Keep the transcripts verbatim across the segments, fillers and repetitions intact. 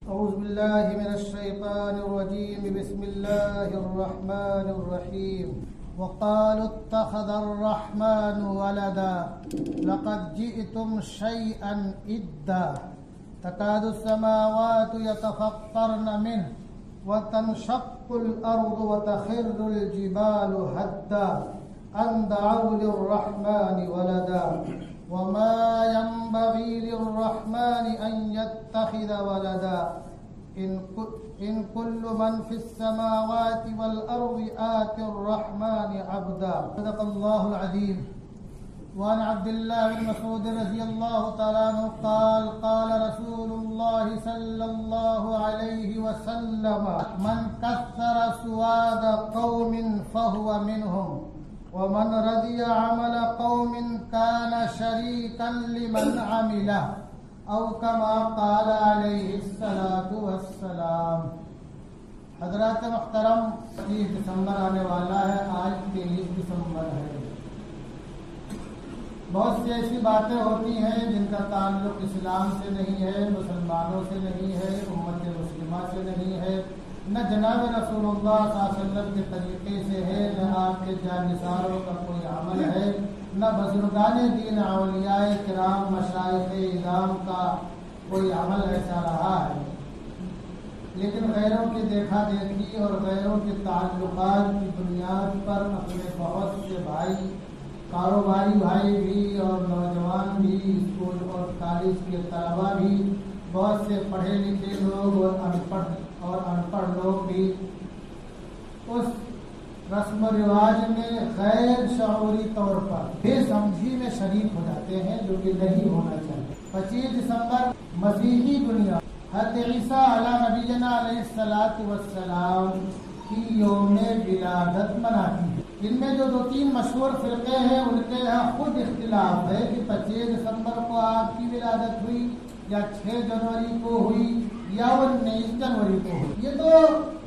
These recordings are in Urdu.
أعوذ بالله من الشيطان الرجيم بسم الله الرحمن الرحيم وقالوا اتخذ الرحمن ولدا لقد جئتم شيئا إدا تكاد السماوات يتفطرن منه وتنشق الأرض وتخر الجبال هدا أن دعوا للرحمن ولدا وما ينبغي للرحمن أن يتخذ ولدا إن إن كل من في السماوات والأرض آتي الرحمن عبدا صدق الله العظيم. وعن عبد الله بن مسعود رضي الله تعالى عنه قال قال رسول الله صلى الله عليه وسلم من كثر سواد قوم فهو منهم ومن رضي عمل قوم كان شريكا لمن عمله او كما قال علیہ الصلوۃ والسلام. حضرات محترم، تیس دسمبر آنے والا ہے، آج تیئیس دسمبر ہے. بہت سی ایسی باتیں ہوتی ہیں جن کا تعلق اسلام سے نہیں ہے، مسلمانوں سے نہیں ہے، امت مسلمہ سے نہیں ہے، نہ جناب رسول اللہ صلی اللہ علیہ وسلم کے طریقے سے ہے، نہ آپ کے جانثاروں کا کوئی عمل ہے، نہ بزرگان دین اولیاء کرام مشائخ اعظام کا کوئی عمل ایسا رہا ہے. لیکن غیروں کی دیکھا دیکھی اور غیروں کے تعلقات کی بنیاد پر اپنے بہت سے بھائی، کاروباری بھائی بھی اور نوجوان بھی، اسکول اور کالج کے طلبا بھی، بہت سے پڑھے لکھے لوگ اور ان پڑھ اور ان پڑھ لوگ بھی اس رسم و رواج میں غیر شعوری طور پر بے سمجھی میں شریک ہو جاتے ہیں، جو کہ نہیں ہونا چاہیے. پچیس دسمبر مسیحی دنیا حضرت عیسیٰ علیہ نبینا علیہ الصلوۃ والسلام کی یوم ولادت مناتی ہے. ان میں جو دو تین مشہور فرقے ہیں ان کے یہاں خود اختلاف ہے کہ پچیس دسمبر کو آپ کی ولادت ہوئی یا چھ جنوری کو ہوئی یا انیس جنوری کو ہوئی. یہ تو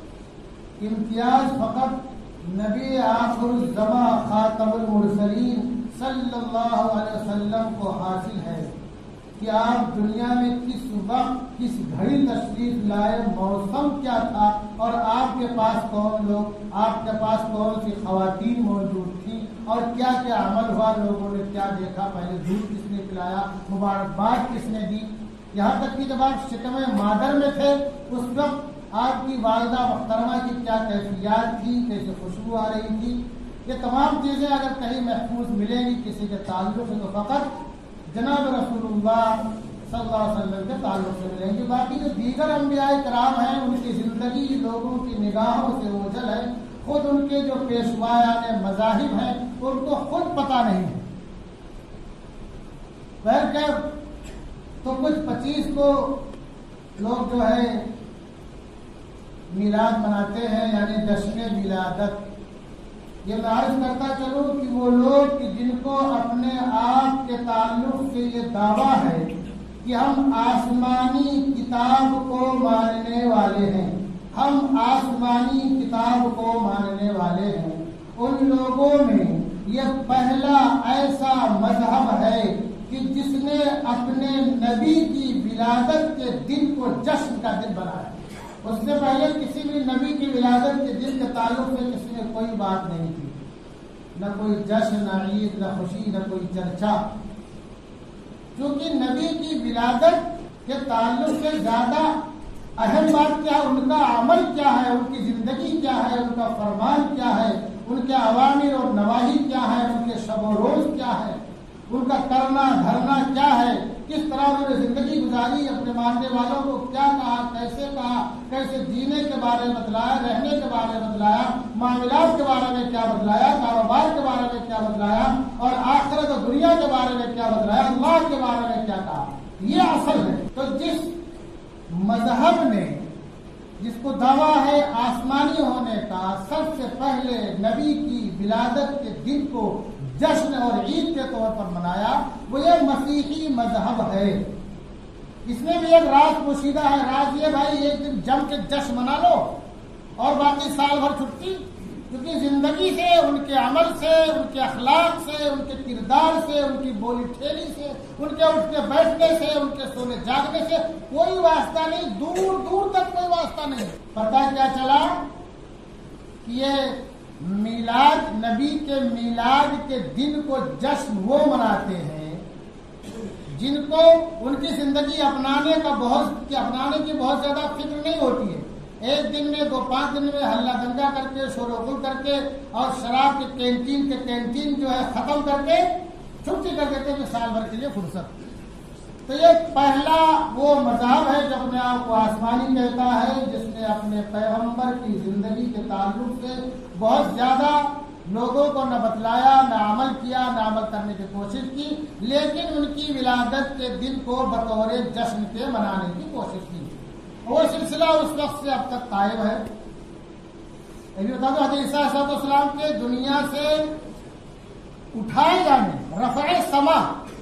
امتیاز فقط نبی آخر الزماں خاتم المرسلین صلی اللہ علیہ وسلم کو حاصل ہے کہ آپ دنیا میں کس وقت کس گھڑی تشریف لائے، موسم کیا تھا، اور آپ کے پاس کون لوگ آپ کے پاس کون سی خواتین موجود تھیں، اور کیا کیا عمل ہوا، لوگوں نے کیا دیکھا، پہلے دودھ کس نے پلایا، مبارکباد کس نے دی. یہاں تک کہ جب آپ شکم مادر میں تھے اس وقت آپ کی والدہ محترمہ کی کیا کیفیات تھی، کیسے خوشبو آ رہی تھی. یہ تمام چیزیں اگر کہیں محفوظ ملیں گی کسی کے تعلق سے تو فقط جناب رسول اللہ صلی اللہ علیہ وسلم کے تعلق سے ملیں گی. باقی جو دیگر انبیاء کرام ہیں ان کی زندگی لوگوں کی نگاہوں سے اوجھل ہے. خود ان کے جو پیشوایان مذاہب ہیں ان کو خود پتہ نہیں ہے. بہرکیف تو کچھ پچیس کو لوگ جو ہے میلاد مناتے ہیں، یعنی جشن ولادت. یہ میں عرض کرتا چلوں کہ وہ لوگ کہ جن کو اپنے آپ کے تعلق سے یہ دعویٰ ہے کہ ہم آسمانی کتاب کو ماننے والے ہیں، ہم آسمانی کتاب کو ماننے والے ہیں، ان لوگوں میں یہ پہلا ایسا مذہب ہے کہ جس نے اپنے نبی کی ولادت کے دن کو جشن کا دن بنایا. اس سے پہلے کسی بھی نبی کی ولادت کے دن کے تعلق سے کسی نے کوئی بات نہیں کی، نہ کوئی جشن، نہ عید، نہ خوشی، نہ کوئی چرچا. کیونکہ نبی کی ولادت کے تعلق سے زیادہ اہم بات کیا ہے، ان کا عمل کیا ہے، ان کی زندگی کیا ہے، ان کا فرمان کیا ہے، ان کے اوامر اور نواہی کیا ہے، ان کے شب و روز کیا ہے، ان کا کرنا دھرنا کیا ہے، کس طرح انہوں نے زندگی گزاری، اپنے ماننے والوں کو کیا کہا، کیسے کہا، کیسے جینے کے بارے میں بتلایا، رہنے کے بارے میں بتلایا، معاملات کے بارے میں کیا بتلایا، کاروبار کے بارے میں کیا بتلایا، اور آخرت و دنیا کے بارے میں کیا بتلایا، اللہ کے بارے میں کیا کہا. یہ اصل ہے. تو جس مذہب نے، جس کو دعویٰ ہے آسمانی ہونے کا، سب سے پہلے نبی کی ولادت کے دن کو جشن اور عید کے طور پر منایا، وہ یہ مسیحی مذہب ہے. اس میں بھی ایک راز پوشیدہ ہے. راز یہ بھائی ایک دن جم کے جشن منا لو اور باقی سال بھر چھٹی. کیونکہ زندگی سے، ان کے عمل سے، ان کے اخلاق سے، ان کے کردار سے، ان کی بولی ٹھیلی سے، ان کے اٹھنے بیٹھنے سے، ان کے سونے جاگنے سے کوئی واسطہ نہیں. دور دور نہیں. پتہ کیا چلا کہ یہ میلاد نبی کے میلاد کے دن کو جشن وہ مناتے ہیں جن کو ان کی زندگی اپنانے کا بہت اپنانے کی بہت زیادہ فکر نہیں ہوتی ہے. ایک دن میں دو پانچ دن میں ہلہ دنگا کر کے شور و غل کر کے اور شراب کے کینٹین کے کینٹین جو ہے ختم کر کے چھٹی کر دیتے ہیں سال بھر کے لیے فرصت. تو یہ پہلا وہ مذہب ہے جو اپنے آپ کو آسمانی کہتا ہے، جس نے اپنے پیغمبر کی زندگی کے تعلق سے بہت زیادہ لوگوں کو نہ بتلایا، نہ عمل کیا، نہ عمل کرنے کی کوشش کی، لیکن ان کی ولادت کے دن کو بطور جشن کے منانے کی کوشش کی. وہ سلسلہ اس وقت سے اب تک قائم ہے. یہ بھی بتا دو حضرت عیسیٰ علیہ السلام کے دنیا سے اٹھائے جانے، رفع سما،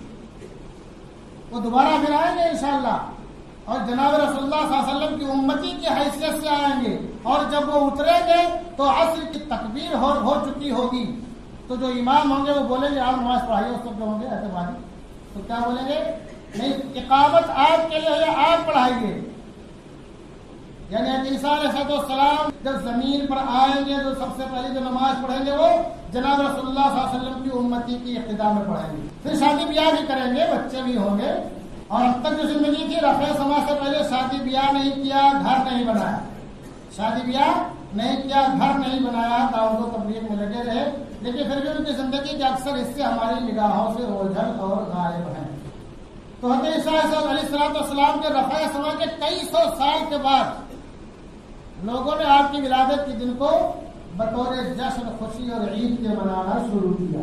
وہ دوبارہ پھر آئیں گے انشاءاللہ اور جناب رسول اللہ صلی اللہ علیہ وسلم کی امتی کی حیثیت سے آئیں گے. اور جب وہ اتریں گے تو عصر کی تکبیر ہو, ہو چکی ہوگی. تو جو امام ہوں گے وہ بولیں گے آپ نماز پڑھائیے. اس وقت جو ہوں گے اعتمادی تو کیا بولیں گے؟ نہیں، اقامت آپ کے لیے ہے، آپ پڑھائیے. یعنی عیسیٰ علیہ السلام جب زمین پر آئیں گے تو سب سے پہلے جو نماز پڑھیں گے وہ جناب رسول اللہ صلی اللہ علیہ وسلم کی امتی کی اقتداء میں پڑھیں گے. پھر شادی بیاہ بھی کریں گے، بچے بھی ہوں گے. اور اب تک جو زندگی تھی رفع سما سے پہلے شادی بیاہ نہیں کیا، گھر نہیں بنایا، شادی بیاہ نہیں کیا، گھر نہیں بنایا، دعوت و تبلیغ میں لگے رہے. لیکن پھر بھی ان کی زندگی کے اکثر حصے ہماری نگاہوں سے اوجھل اور غائب ہیں. تو حضرت عیسیٰ علیہ السلام کے رفع سما کے کئی سو سال کے بعد لوگوں نے آپ کی ولادت کے دن کو بطور جشن، خوشی اور عید کے منانا شروع کیا.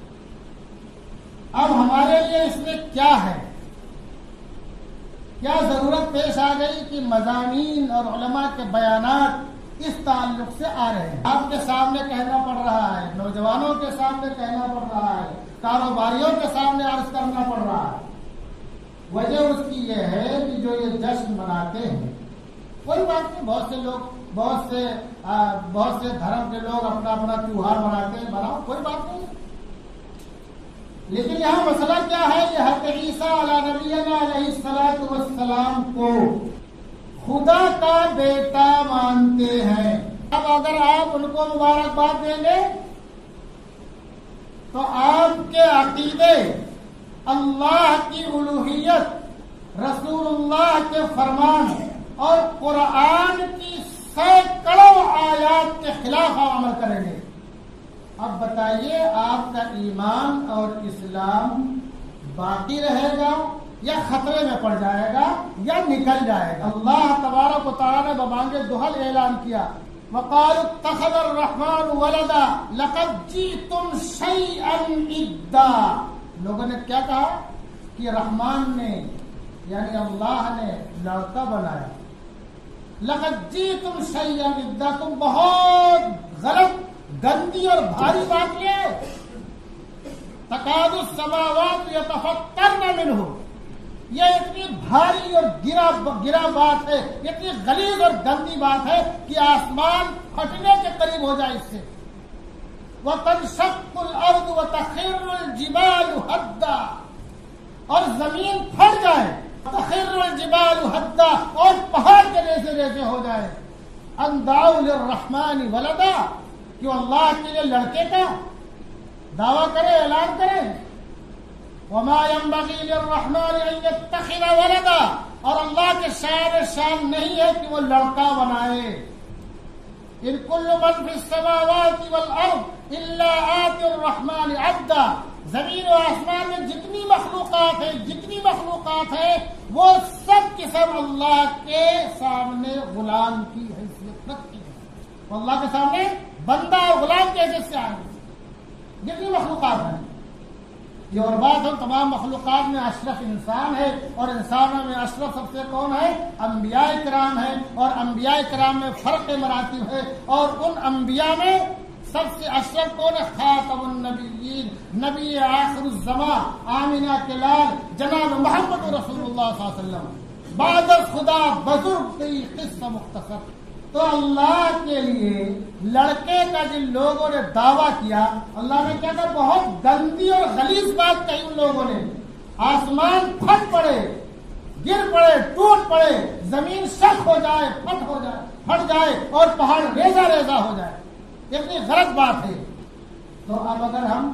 اب ہمارے لیے اس میں کیا ہے؟ کیا ضرورت پیش آ گئی کہ مضامین اور علماء کے بیانات اس تعلق سے آ رہے ہیں؟ آپ کے سامنے کہنا پڑ رہا ہے، نوجوانوں کے سامنے کہنا پڑ رہا ہے، کاروباریوں کے سامنے عرض کرنا پڑ رہا ہے. وجہ اس کی یہ ہے کہ جو یہ جشن مناتے ہیں، کوئی بات نہیں، بہت سے لوگ بہت سے آ, بہت سے دھرم کے لوگ اپنا اپنا تیوہار مناتے ہیں، مناؤ، کوئی بات نہیں. لیکن یہاں مسئلہ کیا ہے؟ یہ حضرت عیسیٰ علیہ نبینا علیہ الصلوۃ والسلام کو خدا کا بیٹا مانتے ہیں. اب اگر آپ ان کو مبارکباد دیں گے تو آپ کے عقیدے، اللہ کی الوہیت، رسول اللہ کے فرمان اور قرآن کی سینکڑوں آیات کے خلاف عمل کریں گے. اب بتائیے آپ کا ایمان اور اسلام باقی رہے گا یا خطرے میں پڑ جائے گا یا نکل جائے گا؟ اللہ تبارک و تعالی نے ببانگ دہل اعلان کیا، وقالوا اتخذ الرحمن ولدا لقد جئتم شیئا ادا. لوگوں نے کیا کہا کہ رحمان نے یعنی اللہ نے لڑکا بنایا. لقد جئتم شیئا ادا، تم بہت غلط، گندی اور بھاری بات لے. تکاد السماوات یتفطرن منہ، یہ اتنی بھاری اور گرا گرا بات ہے، اتنی غلیظ اور گندی بات ہے کہ آسمان پھٹنے کے قریب ہو جائے اس سے. وتنشق الارض وتخر الجبال حدا، اور زمین پھٹ جائے، تخر الجبال حدا، اور پہاڑ کے ریزے ریزے ہو جائے. ان دعوا للرحمن ولدا، کہ اللہ کے لیے لڑکے کا دعویٰ کرے، اعلان کرے. وما ينبغي للرحمن ان يتخذ ولدا، اور اللہ کے شان شان نہیں ہے کہ وہ لڑکا بنائے. ان كل من في السماوات والارض الا آتي الرحمن عبدا، زمین و آسمان میں جتنی مخلوقات ہیں جتنی مخلوقات ہیں وہ سب کے سب اللہ کے سامنے غلام کی حیثیت رکھتی ہے. اللہ کے سامنے بندہ اور غلام کی حیثیت سے آئیں گے جتنی مخلوقات ہیں. یہ اور بات ہے، تمام مخلوقات میں اشرف انسان ہے، اور انسانوں میں اشرف سب سے کون ہے؟ انبیاء کرام ہے. اور انبیاء کرام میں فرق مراتب ہے، اور ان انبیاء میں سب سے اشرف کون ہے؟ خاتم النبیین، نبی آخر الزمان، آمینہ کے لال جناب محمد رسول اللہ صلی اللہ علیہ وسلم، بعد از خدا بزرگ کی قصہ مختصر. تو اللہ کے لیے لڑکے کا جن لوگوں نے دعویٰ کیا، اللہ نے کیا کہا؟ بہت گندی اور غلیظ بات کہی ان لوگوں نے. آسمان پھٹ پڑے، گر پڑے، ٹوٹ پڑے، زمین شق ہو جائے، پھٹ ہو جائے پھٹ جائے اور پہاڑ ریزہ ریزہ ہو جائے، اتنی غلط بات ہے۔ تو اب اگر ہم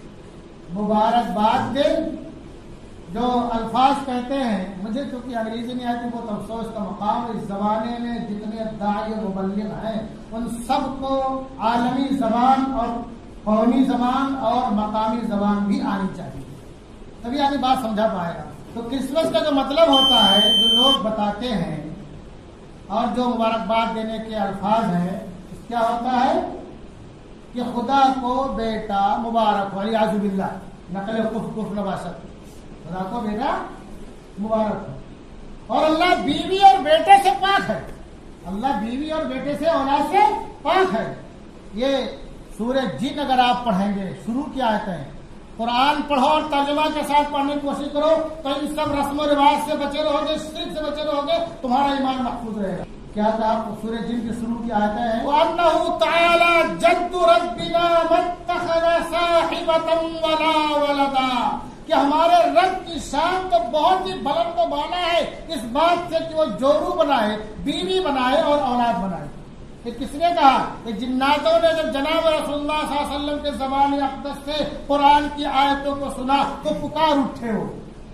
مبارکباد دیں، جو الفاظ کہتے ہیں، مجھے چونکہ انگریزی نہیں آتی وہ افسوس کا مقام، اس زمانے میں جتنے داعی مبلغ ہیں ان سب کو عالمی زبان اور قومی زبان اور مقامی زبان بھی آنی چاہیے، تبھی آدمی بات سمجھا پائے گا۔ تو کرسمس کا جو مطلب ہوتا ہے، جو لوگ بتاتے ہیں اور جو مبارکباد دینے کے الفاظ ہیں، کیا ہوتا ہے کہ خدا کو بیٹا مبارک ہو، اعوذ باللہ، نقل کفر کفر نباشت، خدا کو بیٹا مبارک ہو، اور اللہ بیوی اور بیٹے سے پاک ہے، اللہ بیوی اور بیٹے سے اولاد سے پاک ہے۔ یہ سورہ جن اگر آپ پڑھیں گے، شروع کی آیتیں ہیں، قرآن پڑھو اور ترجمہ کے ساتھ پڑھنے کی کوشش کرو تو ان سب رسم و رواج سے بچے رہو گے، شرک سے بچے رہو گے، تمہارا ایمان محفوظ رہے گا۔ کیا تھا سورہ جن کی شروع کی آیتیں ہیں، وَأَنَّهُ تَعَالَى جَدُّ رَبِّنَا مَتَّخَذَ صَاحِبَةً وَلَا وَلَدًا، کہ ہمارے رب کی شان تو بہت ہی بلند و بالا ہے اس بات سے کہ وہ جورو بنائے، بیوی بنائے اور اولاد بنائے۔ یہ کس نے کہا؟ کہ جناتوں نے جب جناب رسول اللہ صلی اللہ علیہ وسلم کے زبان اقدس سے قرآن کی آیتوں کو سنا تو پکار اٹھے ہو،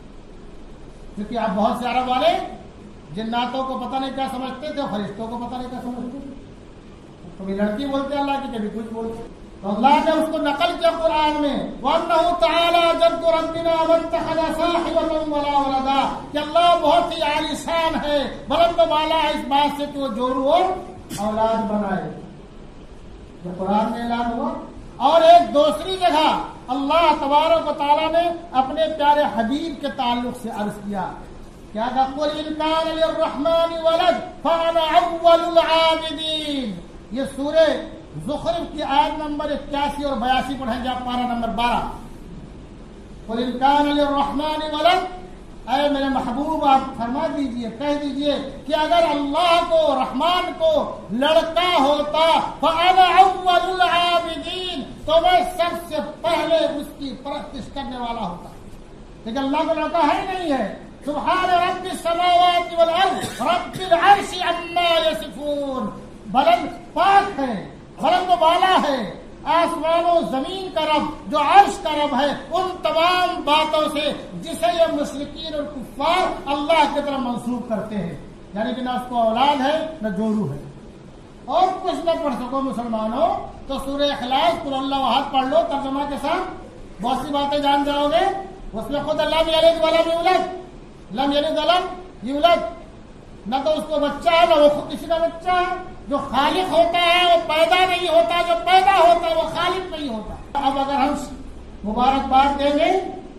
کیونکہ آپ بہت سے عرب والے جناتوں کو پتہ نہیں کیا سمجھتے تھے، فرشتوں کو پتہ نہیں کیا سمجھتے تھے، کبھی لڑکی بولتے اللہ کی، کبھی کچھ بولتے، تو اللہ نے اس کو نقل کیا قرآن میں، وَأَنَّهُ تَعَالَى جَدُّ رَبِّنَا مَتَّخَذَ صَاحِبَةً وَلَا وَلَدًا، کہ اللہ بہت ہی عالی شان ہے، بلند و بالا ہے اس بات سے کہ وہ جورو اور اولاد بنائے، جو قرآن میں اعلان ہوا۔ اور ایک دوسری جگہ اللہ تبارک و تعالیٰ نے اپنے پیارے حبیب کے تعلق سے عرض کیا، کیا تھا؟ قُلْ إِنْ كَانَ لِلرَّحْمَٰنِ وَلَدٌ فَأَنَا أَوَّلُ الْعَابِدِينَ، یہ سورہ زخرف کی آیت نمبر اکیاسی اور بیاسی پڑھیں گے آپ، پارہ نمبر بارہ۔ قُلْ إِنْ كَانَ لِلرَّحْمَٰنِ وَلَدٌ، اے میرے محبوب آپ فرما دیجئے، کہہ دیجئے کہ اگر اللہ کو، رحمان کو لڑکا ہوتا، فَأَنَا أَوَّلُ الْعَابِدِينَ، تو میں سب سے پہلے اس کی پرستش کرنے والا ہوتا، لیکن اللہ کو لڑکا ہے نہیں ہے۔ سبحان رب السماوات والارض رب العرش عما یصفون، بلند پاک ہے، بلند و بالا ہے، آسمان و زمین کا رب، جو عرش کا رب ہے، ان تمام باتوں سے جسے یہ مشرکین اور کفار اللہ کی طرف منسوب کرتے ہیں، یعنی کہ نہ اس کو اولاد ہے نہ جورو ہے۔ اور کچھ نہ پڑھ سکو مسلمانوں تو سورہ اخلاص قل اللہ احد پڑھ لو ترجمہ کے ساتھ، بہت سی باتیں جان جاؤ گے، اس میں خود اللہ یلد ولم یولد، لم یلد ولم یولد، نہ تو اس کو بچہ ہے نہ وہ خود کسی کا بچہ ہے، جو خالق ہوتا ہے وہ پیدا نہیں ہوتا، جو پیدا ہوتا ہے وہ خالق نہیں ہوتا۔ اب اگر ہم مبارکباد دیں گے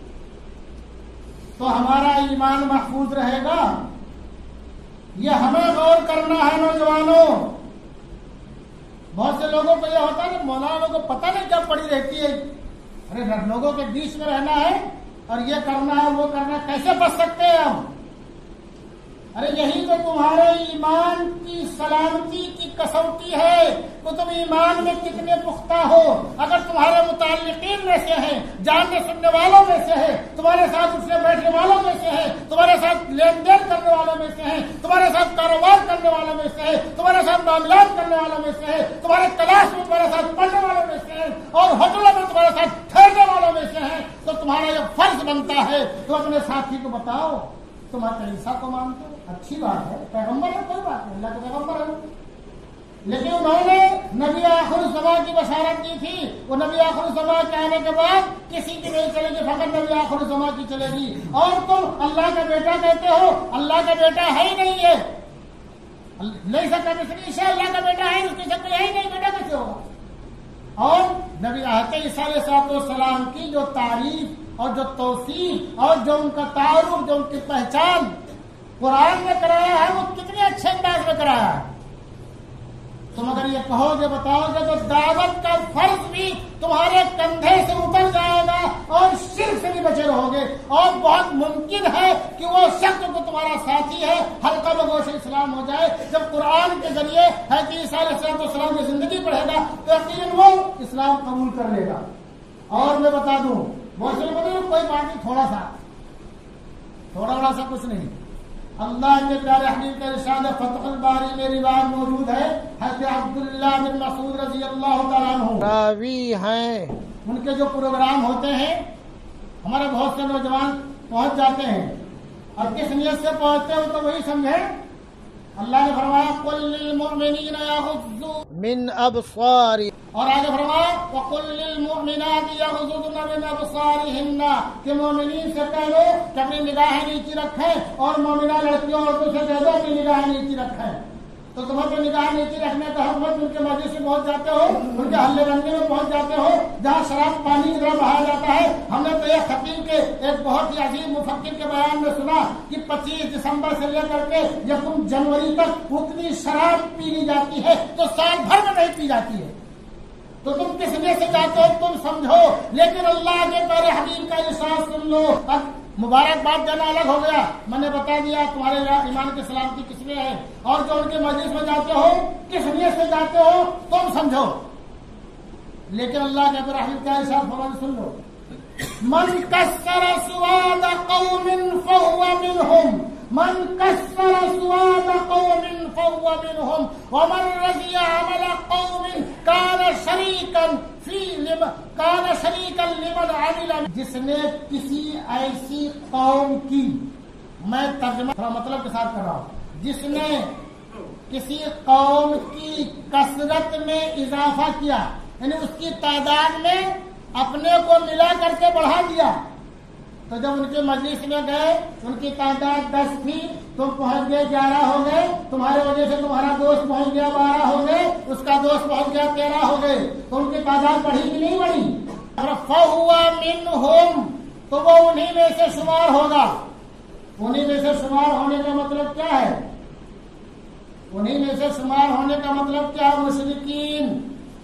تو ہمارا ایمان محفوظ رہے گا، یہ ہمیں غور کرنا ہے نوجوانوں۔ بہت سے لوگوں کو یہ ہوتا ہے کہ مولانا کو پتہ نہیں کیا پڑی رہتی ہے، ارے لوگوں کے بیچ میں رہنا ہے اور یہ کرنا ہے وہ کرنا ہے، کیسے بچ سکتے ہیں ہم؟ ارے یہی تو تمہارے ایمان کی سلامتی کی کسوٹی ہے کہ تم ایمان میں کتنے پختہ ہو۔ اگر تمہارے متعلقین میں سے ہیں، جاننے سننے والوں میں سے ہے، تمہارے ساتھ اٹھنے بیٹھنے والوں میں سے ہے، تمہارے ساتھ لین دین کرنے والوں میں سے ہے، تمہارے ساتھ کاروبار کرنے والوں میں سے ہے، تمہارے ساتھ معاملات کرنے والوں میں سے ہے، تمہارے کلاس میں تمہارے ساتھ پڑھنے والوں میں سے ہے، اور ہوٹلوں میں تمہارے ساتھ ٹھہرنے والوں میں سے ہے، تو تمہارا یہ فرض بنتا ہے تو اپنے ساتھی کو بتاؤ تم عیسیٰ کو مانتے ہو، اچھی بات ہے، پیغمبر ہے، کوئی بات نہیں، اللہ کے پیغمبر ہے، لیکن انہوں نے نبی آخر الزمان کی بشارت کی تھی، وہ نبی آخر الزمان کے آنے کے بعد کسی کی نہیں چلے گی، فقط نبی آخر الزمان کی چلے گی۔ اور تم اللہ کا بیٹا کہتے ہو، اللہ کا بیٹا ہے ہی نہیں ہے، نہیں سکتا عیسیٰ اللہ کا بیٹا ہے، اس کی شکل ہے ہی نہیں، بیٹا کیسے ہوگا؟ اور نبی عیسیٰ علیہ السلام کی جو تعریف اور جو توصیف اور جو ان کا تعارف، جو ان کی پہچان قرآن نے کرایا ہے، وہ کتنے اچھے انداز میں کرایا ہے۔ تم اگر یہ کہو گے بتاؤ گے تو دعوت کا فرض بھی تمہارے کندھے سے اتر جائے گا اور شرک سے بھی بچے رہو گے، اور بہت ممکن ہے کہ وہ شخص جو تمہارا ساتھی ہے حلقہ بگوش اسلام ہو جائے۔ جب قرآن کے ذریعے حضرت عیسیٰ علیہ السلام کی زندگی پڑھے گا تو یقیناً وہ اسلام قبول کر لے گا۔ اور میں بتا دوں، بہت سے لوگ کوئی بات نہیں، تھوڑا سا تھوڑا بڑا سا کچھ نہیں، اللہ کے پیارے حبیب کا ارشاد فتح الباری میں روایت موجود ہے، حضرت عبداللہ بن مسعود رضی اللہ تعالیٰ عنہ راوی ہیں، ان کے جو پروگرام ہوتے ہیں ہمارے بہت سے نوجوان پہنچ جاتے ہیں، اور کس نیت سے پہنچتے ہو تو وہی سمجھے۔ اللہ نے فرمایا قل للمؤمنین یغضوا من ابصارہم، اور آگے فرمایا وقل للمؤمنات یغضضن من ابصارہن، کہ مومنین سے کہہ دو کہ اپنی نگاہیں نیچی رکھیں، اور مومنہ لڑکیوں عورتوں سے کہہ دو اپنی نگاہیں نیچی رکھیں۔ تو تم اپنی نگاہ نیچی رکھنے کا حکم ان کے مجلس میں پہنچ جاتے ہو، ان کے حلے بننے میں پہنچ جاتے ہو جہاں شراب پانی کی طرح بہایا جاتا ہے۔ ہم نے تو ایک خطیب کے ایک بہت ہی عظیم مفکر کے بیان میں سنا کہ پچیس دسمبر سے لے کر کے یکم جنوری تک اتنی شراب پی لی جاتی ہے تو سال بھر میں نہیں پی جاتی ہے۔ تو تم کس لیے سے جاتے ہو تم سمجھو، لیکن اللہ کے پیارے حبیب کا ارشاد سن لو۔ اب مبارکباد دینا الگ ہو گیا، میں نے بتا دیا تمہارے ایمان کی سلامتی کس میں ہے، اور جو ان کے مجلس میں جاتے ہو کس نیت سے جاتے ہو تم سمجھو، لیکن اللہ کے پیارے حبیب کا ارشاد فرمان سن لو۔ من کسر سواد قوم فهو منهم، من کسر سواد قوم فهو منهم، ومن رضي عمل قوم كان شريكا فی کان شریکا لمن عمل، جس نے کسی ایسی قوم کی، میں ترجمہ تھوڑا مطلب کے ساتھ کر رہا ہوں، جس نے کسی قوم کی کثرت میں اضافہ کیا، یعنی اس کی تعداد میں اپنے کو ملا کر کے بڑھا دیا۔ تو جب ان کے مجلس میں گئے ان کی تعداد دس تھی، تم پہنچ گئے گیارہ ہو گئے، تمہارے وجہ سے تمہارا دوست پہنچ گیا بارہ ہو گئے، اس کا دوست پہنچ گیا تیرہ ہو گئے، تو ان کی تعداد بڑھی کہ نہیں بڑھی؟ فَهُوَ مِنْهُمْ، تو وہ انہی میں سے شمار ہوگا۔ انہی میں سے شمار ہونے کا مطلب کیا ہے؟ انہی میں سے شمار ہونے کا مطلب کیا ہے؟ مشرکین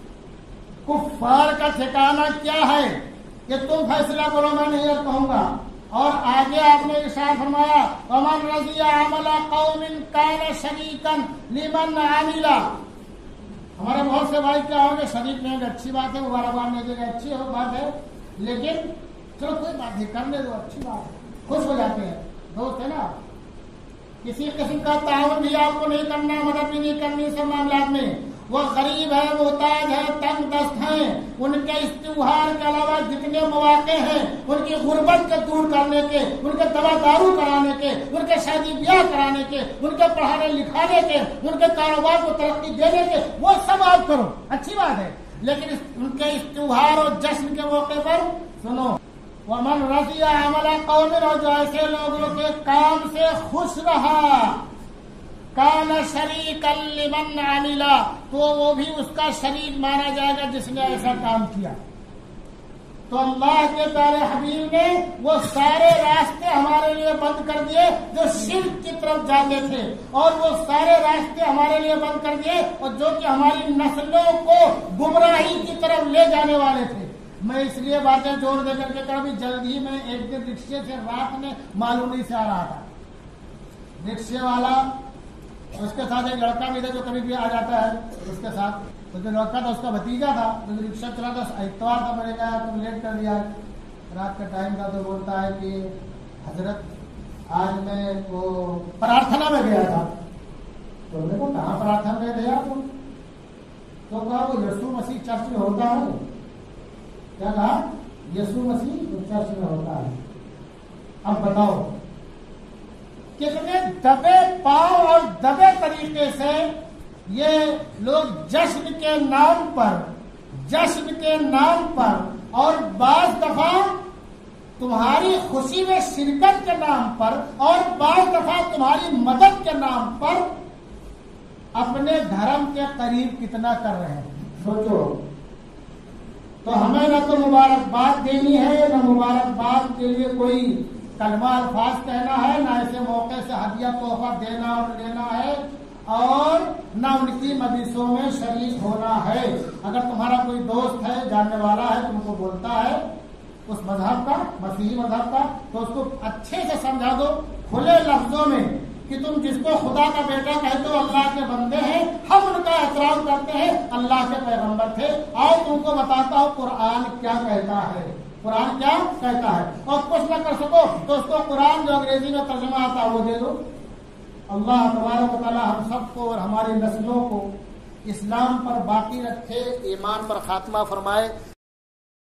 کفار کا ٹھکانہ کیا ہے کہ تم فیصلہ کرو، میں نہیں کہوں گا۔ اور آگے آپ نے ارشاد فرمایا وَمَنْ رَضِيَ عَمَلَ قَوْمٍ كَانَ شَرِيكًا لِمَنْ عَمِلَ، ہمارے بہت سے بھائی کیا ہوں گے شریک نہیں، اچھی بات ہے، مبارکباد نہیں دے گا، اچھی بات ہے، لیکن چلو کوئی بات نہیں کرنے دو، اچھی بات ہے، خوش ہو جاتے ہیں، دوست ہے نا۔ کسی قسم کا تعاون بھی آپ کو نہیں کرنا، مدد بھی نہیں کرنی سب معاملات میں۔ وہ غریب ہے، محتاج ہے، تنگ دست ہیں، ان کے اس تیوہار کے علاوہ جتنے مواقع ہیں ان کی غربت کو دور کرنے کے، ان کے دوا دارو کرانے کے، ان کے شادی بیاہ کرانے کے، ان کے پڑھانے لکھانے کے، ان کے کاروبار کو ترقی دینے کے، وہ سب آپ کرو، اچھی بات ہے، لیکن ان کے اس تیوہار اور جشن کے موقع پر سنو وَمَنْ رَضِيَ عَمَلَ قَوْمٍ، اور جو ایسے لوگوں کے کام سے خوش رہا، کان شریکا لمن عمل، تو وہ بھی اس کا شریک مانا جائے گا جس نے ایسا کام کیا۔ تو اللہ کے پیارے حبیب نے وہ سارے راستے ہمارے لیے بند کر دیے جو شرک کی طرف جاتے تھے، اور وہ سارے راستے ہمارے لیے بند کر دیے اور جو کہ ہماری نسلوں کو گمراہی کی طرف لے جانے والے تھے۔ میں اس لیے باتیں جوڑ دے کر کے کبھی جلدی میں ایک دن رکشے سے رات میں معلومی سے آ رہا تھا، رکشے والا اس کے ساتھ ایک لڑکا بھی تھا جو کبھی بھی آ جاتا ہے اس کے ساتھ، تو جو لڑکا تھا اس کا بھتیجا تھا، جو رکشہ چلا تھا، اتوار تھا، میں نے کہا تم لیٹ کر دیا، رات کا ٹائم تھا، تو بولتا ہے کہ حضرت آج میں وہ پرارتھنا میں گیا تھا۔ تو میں نے کہا کہاں پرارتھنا میں گیا تم؟ تو کہا وہ یسوع مسیح چرچ میں ہوتا ہے۔ کیا کہا؟ یسوع مسیح چرچ میں ہوتا ہے۔ اب بتاؤ کتنے دبے پاؤں اور دبے طریقے سے یہ لوگ جشن کے نام پر جشن کے نام پر اور بعض دفعہ تمہاری خوشی میں شرکت کے نام پر اور بعض دفعہ تمہاری مدد کے نام پر اپنے دھرم کے قریب کتنا کر رہے ہیں، سوچو۔ تو ہمیں نہ تو مبارکباد دینی ہے، نہ مبارکباد کے لیے کوئی کلمہ الفاظ کہنا ہے، نہ ایسے موقع سے ہدیہ تحفہ دینا اور لینا ہے، اور نہ ان کی مجلسوں میں شریک ہونا ہے۔ اگر تمہارا کوئی دوست ہے، جاننے والا ہے، تم کو بولتا ہے اس مذہب کا، مسیحی مذہب کا، تو اس کو اچھے سے سمجھا دو کھلے لفظوں میں کہ تم جس کو خدا کا بیٹا کہتے ہو اللہ کے بندے ہیں، ہم ان کا احترام کرتے ہیں، اللہ کے پیغمبر تھے۔ آؤ تم کو بتاتا ہوں قرآن کیا کہتا ہے، قرآن کیا کہتا ہے، اور کچھ نہ کر سکو تو اس کو قرآن جو انگریزی میں ترجمہ آتا ہے وہ دے دو، اللہ تبارک و تعالی ہم سب کو اور ہماری نسلوں کو اسلام پر باقی رکھے، ایمان پر خاتمہ فرمائے۔